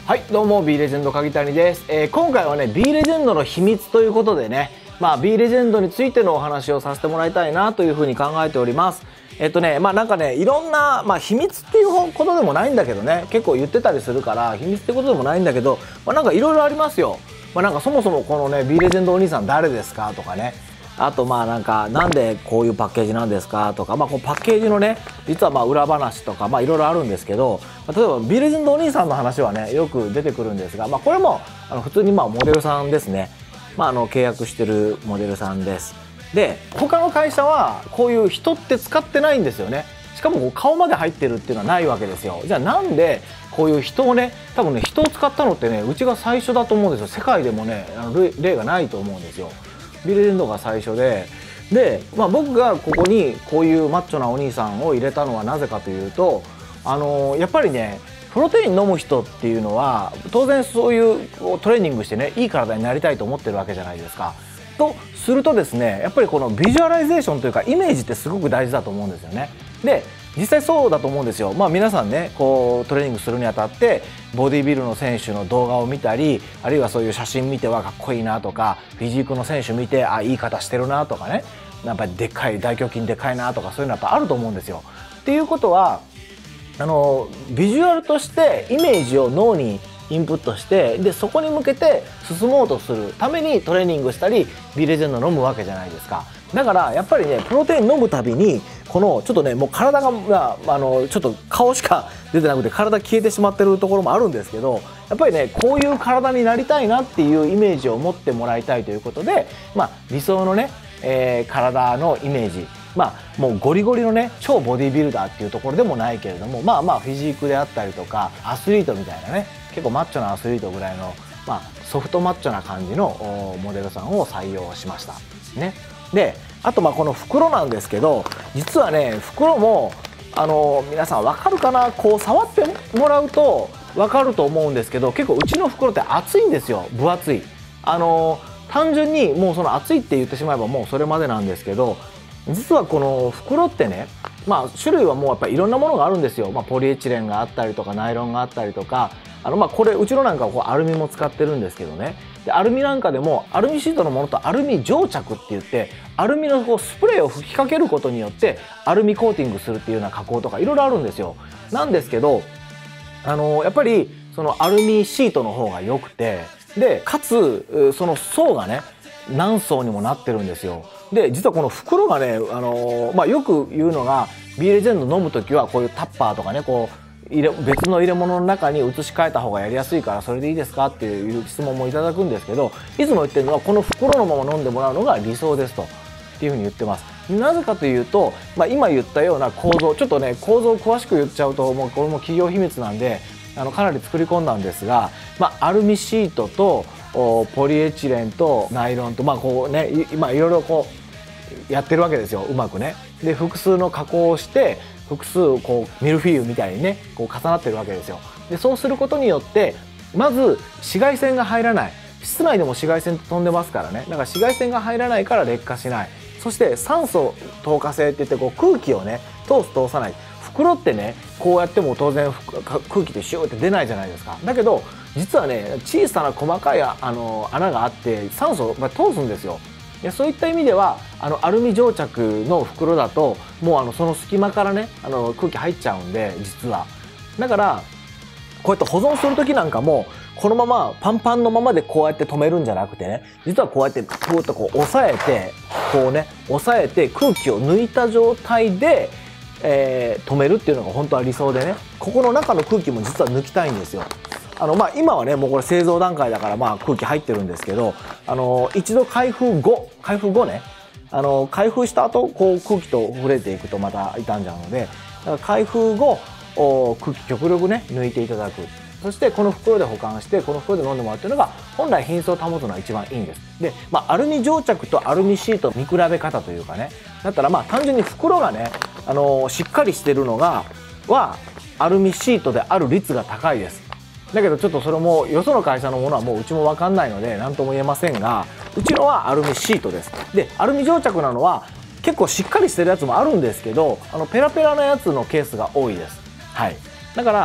はい、どうも B レジェンド鍵谷です。今回はね B レジェンドの秘密ということでね、B レジェンドについてのお話をさせてもらいたいなというふうに考えております。なんかね、いろんな、秘密っていうことでもないんだけどね、結構言ってたりするから秘密ってことでもないんだけど、なんかいろいろありますよ。なんかそもそもこのね B レジェンドお兄さん誰ですかとかね、あとなんでこういうパッケージなんですかとか、このパッケージのね実は裏話とかいろいろあるんですけど、例えば B レジェンドお兄さんの話はねよく出てくるんですが、これも普通にモデルさんですね。契約してるモデルさんです。で他の会社はこういう人って使ってないんですよね。しかもこう顔まで入ってるっていうのはないわけですよ。じゃあなんでこういう人をね、多分ね人を使ったのってねうちが最初だと思うんですよ。世界でもね例がないと思うんですよ。ビレジェンドが最初で、僕がここにこういうマッチョなお兄さんを入れたのはなぜかというと、やっぱりねプロテイン飲む人っていうのは当然そういうトレーニングしてねいい体になりたいと思ってるわけじゃないですか。とするとですね、やっぱりこのビジュアライゼーションというかイメージってすごく大事だと思うんですよね。で実際そうだと思うんですよ。皆さんねこうトレーニングするにあたってボディビルの選手の動画を見たり、あるいはそういう写真見てはかっこいいなとか、フィジークの選手見ていい方してるなとかね、やっぱりでっかい大胸筋でかいなとか、そういうのやっぱあると思うんですよ。っていうことはビジュアルとしてイメージを脳にインプットして、でそこに向けて進もうとするためにトレーニングしたり B レジェンド飲むわけじゃないですか。だからやっぱりねプロテイン飲むたびにこのちょっとねもう体がちょっと顔しか出てなくて体消えてしまってるところもあるんですけど、やっぱりねこういう体になりたいなっていうイメージを持ってもらいたいということで、理想のね、体のイメージ、もうゴリゴリのね超ボディビルダーっていうところでもないけれども、フィジークであったりとかアスリートみたいなね、結構マッチョなアスリートぐらいの、ソフトマッチョな感じのモデルさんを採用しましたね。であとこの袋なんですけど、実はね袋も皆さん分かるかな、こう触ってもらうと分かると思うんですけど、結構うちの袋って厚いんですよ。分厚い。単純にもうその厚いって言ってしまえばもうそれまでなんですけど、実はこの袋ってね、種類はもうやっぱりいろんなものがあるんですよ。ポリエチレンがあったりとかナイロンがあったりとか、これうちのなんかはこうアルミも使ってるんですけどね。でアルミなんかでもアルミシートのものとアルミ蒸着って言って、アルミのこうスプレーを吹きかけることによってアルミコーティングするっていうような加工とかいろいろあるんですよ。なんですけどやっぱりそのアルミシートの方が良くて、でかつその層がね何層にもなってるんですよ。で実はこの袋がねよく言うのが B レジェンド飲む時はこういうタッパーとかねこう別の入れ物の中に移し替えた方がやりやすいからそれでいいですかっていう質問もいただくんですけど、いつも言ってるのはこの袋のまま飲んでもらうのが理想ですとっていうふうに言ってます。なぜかというと、今言ったような構造、ちょっとね構造を詳しく言っちゃうともうこれも企業秘密なんでかなり作り込んだんですが、アルミシートとポリエチレンとナイロンとこうねいろいろこうやってるわけですよ、うまくね。で複数の加工をして複数こうミルフィーユみたいにねこう重なってるわけですよ。でそうすることによってまず紫外線が入らない、室内でも紫外線飛んでますからね、だから紫外線が入らないから劣化しない、そして酸素透過性って言ってこう空気をね通さない。袋ってねこうやっても当然空気ってシューって出ないじゃないですか。だけど実はね小さな細かい穴があって酸素を通すんですよ。でそういった意味ではアルミ蒸着の袋だともうその隙間からね空気入っちゃうんで、実はだからこうやって保存する時なんかもこのままパンパンのままでこうやって止めるんじゃなくてね、実はこうやってプーッとこう押さえて空気を抜いた状態で止めるっていうのが本当は理想でね、ここの中の空気も実は抜きたいんですよ。今はねもうこれ製造段階だから空気入ってるんですけど、一度開封後ね開封した後こう空気と触れていくとまた傷んじゃうので、だから開封後空気極力ね抜いていただく。そしてこの袋で保管してこの袋で飲んでもらうっていうのが本来品質を保つのが一番いいんです。で、アルミ蒸着とアルミシートの見比べ方というかね、だったら単純に袋がねしっかりしてるのはアルミシートである率が高いです。だけどちょっとそれもよその会社のものはもううちも分かんないので何とも言えませんが、うちのはアルミシートです。でアルミ蒸着なのは結構しっかりしてるやつもあるんですけどペラペラなやつのケースが多いです。はい、だから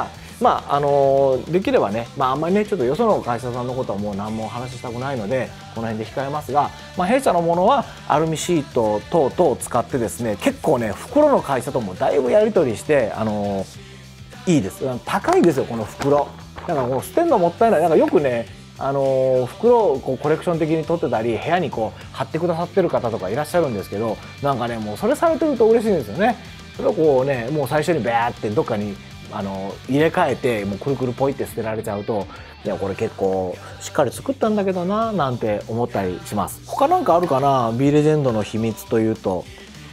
できればね、あんまりねちょっとよその会社さんのことはもう何も話したくないのでこの辺で控えますが、弊社のものはアルミシート等々を使ってですね、結構ね袋の会社ともだいぶやり取りしていいです。高いですよこの袋。だからもう捨てるのもったいない。なんかよくね袋をこうコレクション的に取ってたり部屋にこう貼ってくださってる方とかいらっしゃるんですけど、なんかねもうそれされてると嬉しいんですよね。それをこうねもう最初にバーってどっかに入れ替えてもうくるくるポイって捨てられちゃうと、いやこれ結構しっかり作ったんだけどななんて思ったりします。他なんかあるかな、 B レジェンドの秘密というと、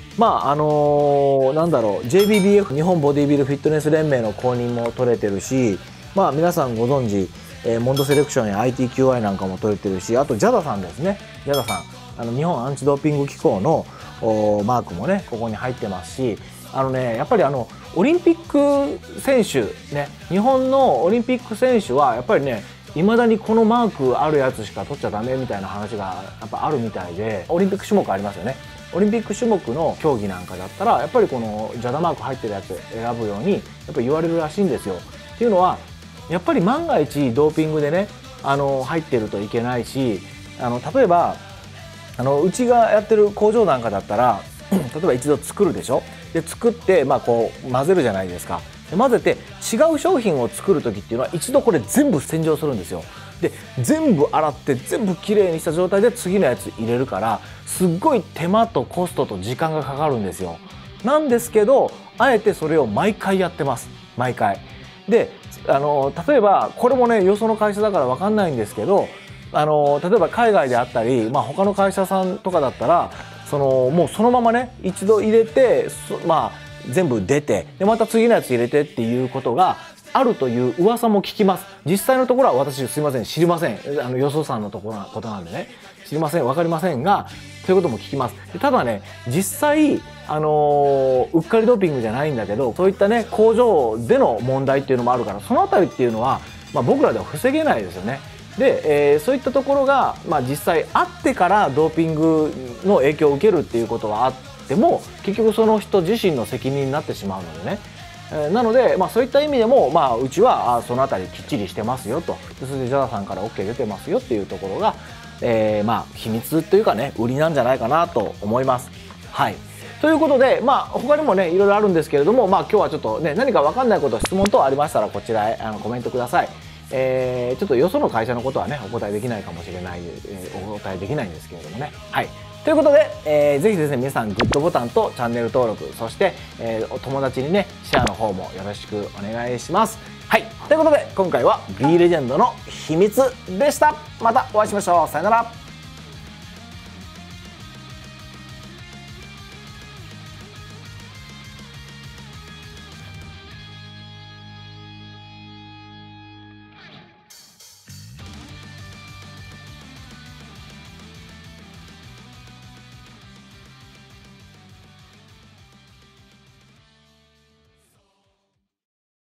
なんだろう、 JBBF 日本ボディビルフィットネス連盟の公認も取れてるし、皆さんご存知モンドセレクションや ITQI なんかも取れてるし、あと JADA さんですね。 JADA さん日本アンチドーピング機構のマークもねここに入ってますし、やっぱりオリンピック選手ね、日本のオリンピック選手はやっぱりねいまだにこのマークあるやつしか取っちゃダメみたいな話がやっぱあるみたいで、オリンピック種目ありますよね。オリンピック種目の競技なんかだったらやっぱりこのJADAマーク入ってるやつ選ぶようにやっぱ言われるらしいんですよ。っていうのはやっぱり万が一ドーピングでね入ってるといけないし、例えばうちがやってる工場なんかだったら例えば一度作るでしょ。で作ってこう混ぜるじゃないですか。で混ぜて違う商品を作る時っていうのは一度これ全部洗浄するんですよ。で全部洗って全部きれいにした状態で次のやつ入れるから、すっごい手間とコストと時間がかかるんですよ。なんですけどあえてそれを毎回やってます。毎回。で例えばこれもねよその会社だから分かんないんですけど、例えば海外であったり、他の会社さんとかだったらもうそのままね一度入れて全部出てでまた次のやつ入れてっていうことがあるという噂も聞きます。実際のところは私すいません知りません。よそさんのところのことなんでね知りません、分かりませんが、そういうことも聞きます。でただね実際うっかりドーピングじゃないんだけど、そういったね工場での問題っていうのもあるから、そのあたりっていうのは、僕らでは防げないですよね。で、そういったところが、実際あってからドーピングの影響を受けるっていうことはあっても結局その人自身の責任になってしまうのでね、なので、そういった意味でも、うちはそのあたりきっちりしてますよと、それでJADAさんから OK 出てますよっていうところが、秘密というかね売りなんじゃないかなと思います。はい、ということで、他にもねいろいろあるんですけれども、今日はちょっとね何か分かんないこと、質問等ありましたらこちらへコメントください。ちょっとよその会社のことはねお答えできないかもしれない、お答えできないんですけれどもね。はい、ということで、ぜひですね皆さんグッドボタンとチャンネル登録、そして、お友達にねシェアの方もよろしくお願いします。はい、ということで今回は B レジェンドの秘密でした。またお会いしましょう。さよなら。